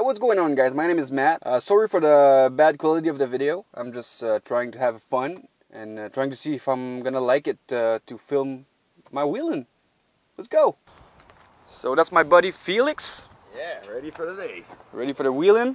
what's going on, guys? My name is Matt. Sorry for the bad quality of the video. I'm just trying to have fun and trying to see if I'm gonna like it to film my wheeling. Let's go. So that's my buddy Felix. Yeah, ready for the day. Ready for the wheeling.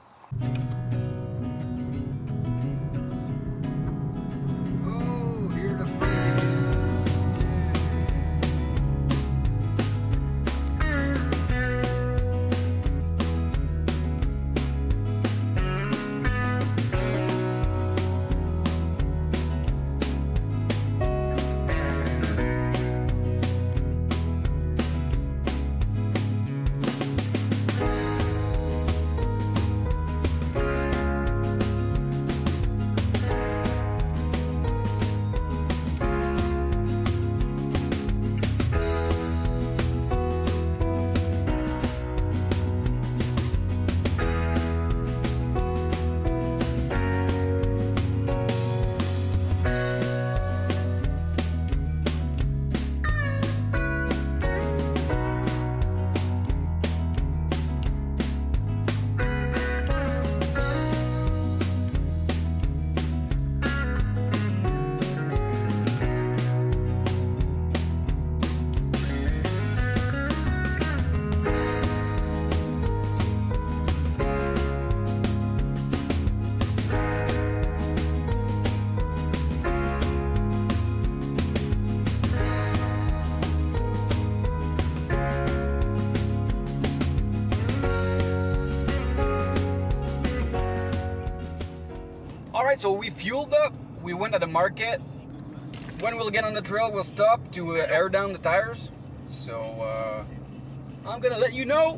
Alright, so we fueled up, we went at the market. When we'll get on the trail, we'll stop to air down the tires. So I'm gonna let you know.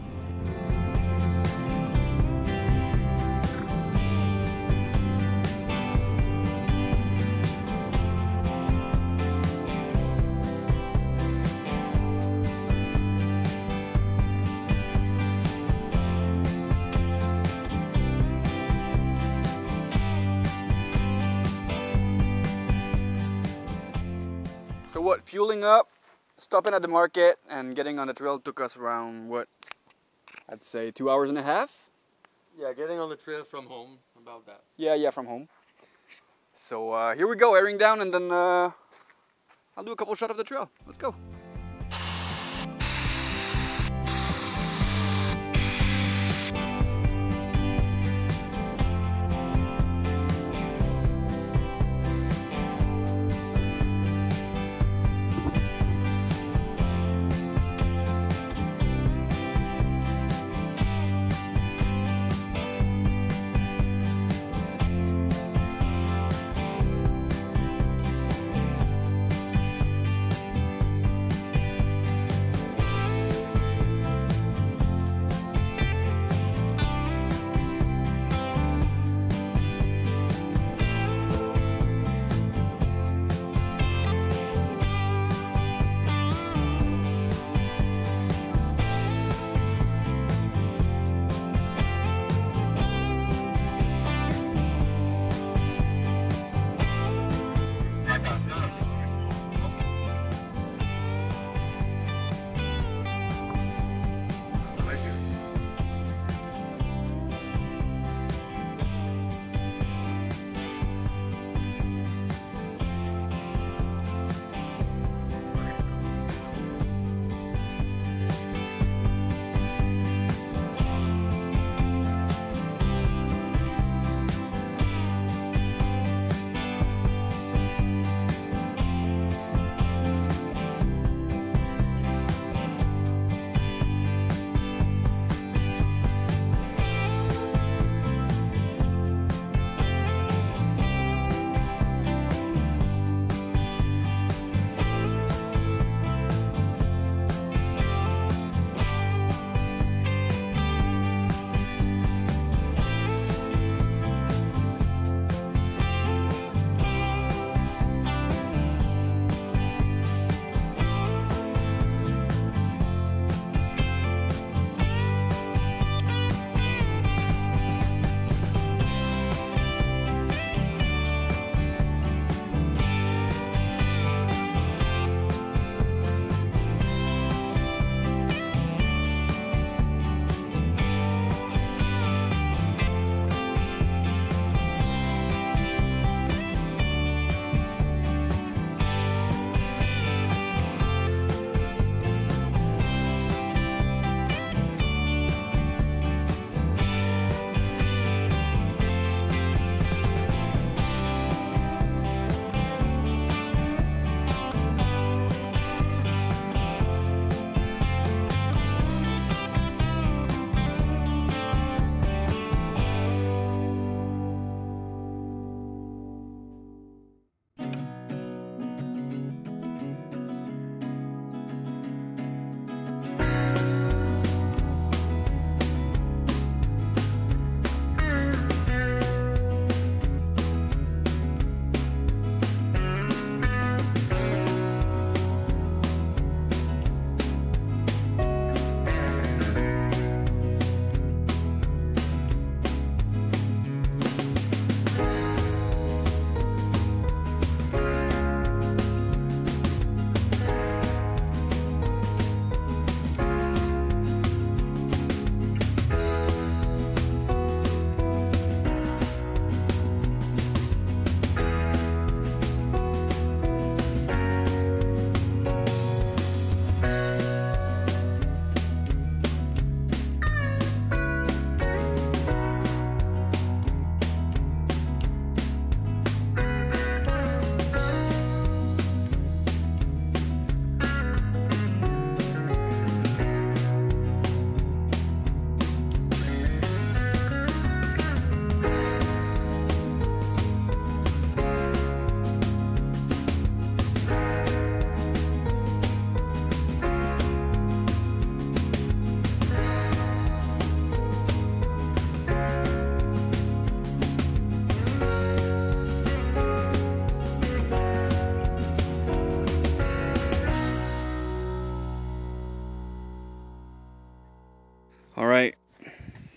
So what, fueling up, stopping at the market and getting on the trail took us around, what, I'd say 2 hours and a half? Yeah, getting on the trail from home, about that. Yeah, from home. So here we go, airing down, and then I'll do a couple shots of the trail. Let's go.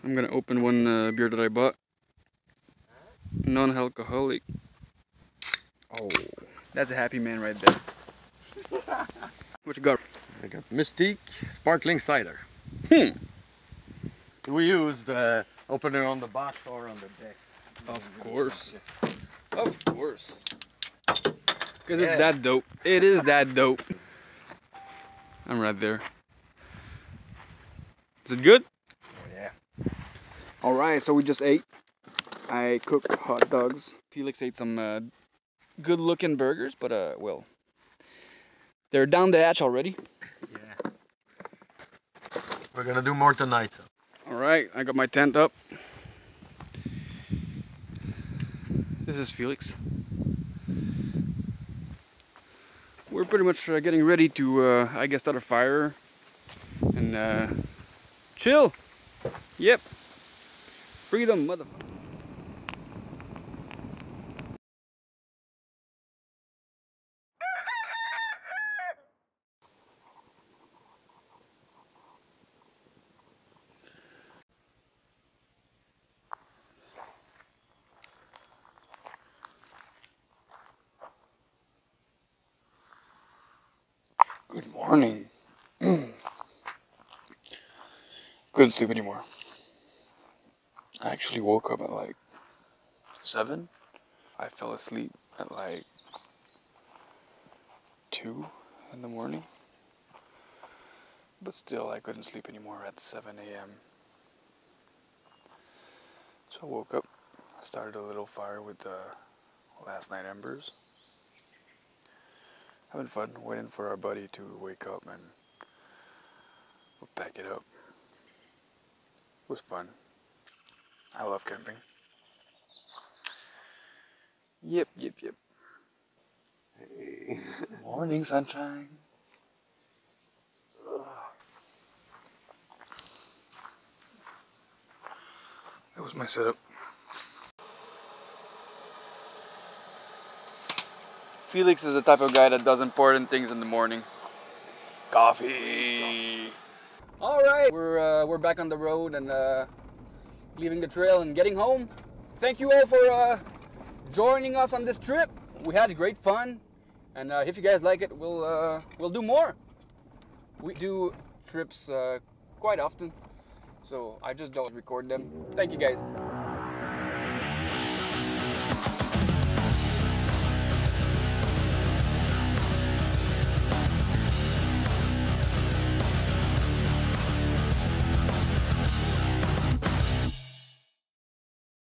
I'm gonna open one beer that I bought. Non-alcoholic. Oh, that's a happy man right there. What you got? I got Mystique Sparkling Cider. We used opener on the box or on the deck. Of course. Of course. Because Yeah. it's that dope. It is that dope. I'm right there. Is it good? Oh, yeah. Alright, so we just ate. I cooked hot dogs. Felix ate some good looking burgers, but well, they're down the hatch already. Yeah. We're gonna do more tonight. So. Alright, I got my tent up. This is Felix. We're pretty much getting ready to, I guess, start a fire and chill. Yep. Freedom, motherfucker. Good morning. Couldn't sleep anymore. I actually woke up at like 7. I fell asleep at like 2 in the morning. But still, I couldn't sleep anymore at 7 a.m. So I woke up, started a little fire with the last night embers. Having fun, waiting for our buddy to wake up and we'll pack it up. It was fun. I love camping. Yep. Hey. Morning, sunshine. That was my setup. Felix is the type of guy that does important things in the morning. Coffee. All right, we're back on the road and leaving the trail and getting home. Thank you all for joining us on this trip. We had great fun, and if you guys like it, we'll do more. We do trips quite often, so I just don't record them. Thank you guys.